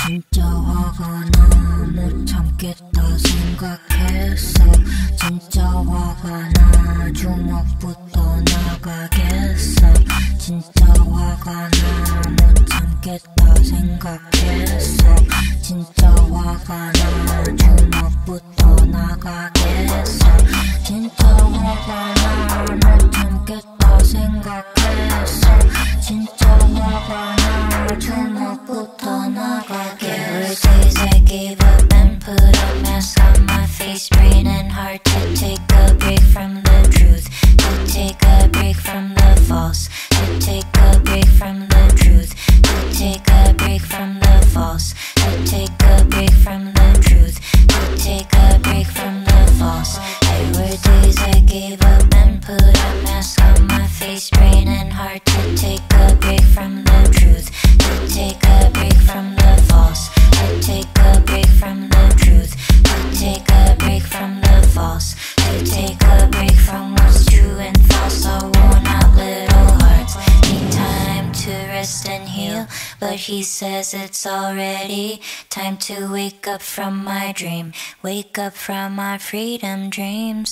진짜 화가 나 못 참겠다 생각했어 진짜 화가 나 주먹부터 나가겠어 진짜 화가 나 못 참겠다 생각했어 진짜 화가 나 주먹부터 나가겠어 진짜 화가 나 못 참겠다 생각했어 진짜 화가 나 주먹부터 나가겠어 There were days I gave up and put a mask on my face Raining hard to take a break from the truth To take a break from the false To take a break from the truth To take a break from the false To take a break from the truth To take a break from the false There were days I gave up and put a mask on my face Raining hard to take a break from the truth To take a break from the false To take a break from the truth To take a break from the false To take a break from what's true and false I worn out little hearts Need time to rest and heal But he says it's already time to wake up from my dream Wake up from my freedom dreams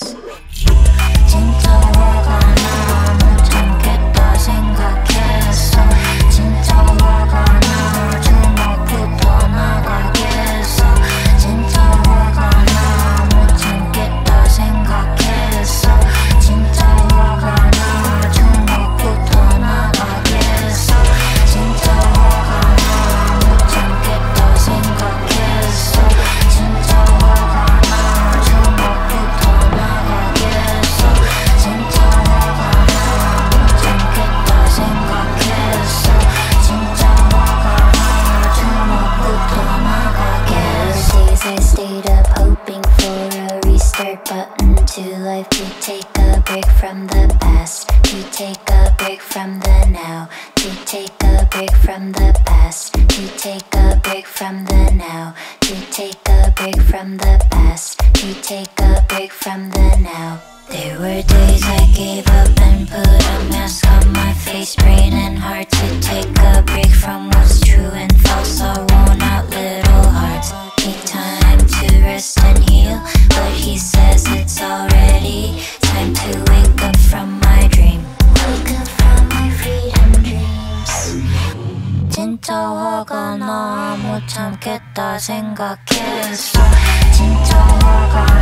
진짜 화가 나 못 참겠다 생각했어 진짜 화가 나 주먹부터 나가겠어 진짜 화가 나 못 참겠다 생각했어 진짜 화가 나 주먹부터 나가겠어 진짜 화가 나 못 참겠다 생각했어 진짜 화가 나 주먹부터 나가겠어 진짜 화가 나 못 참겠다 생각했어 진짜 화가 나 주먹부터 나가겠어 Days I stayed up hoping for a restart button to life To take a break from the past To take a break from the now To take a break from the past To take a break from the now To take a break from the past To take a break from the now There were days I gave up and put a mask on my face Raining hard to take a break from what's true and false I worn out little hearts Need time to rest and heal But he says it's already time to wake up from my dream Wake up from my freedom dreams 진짜 화가 나 못 참겠다 생각했어 진짜 화가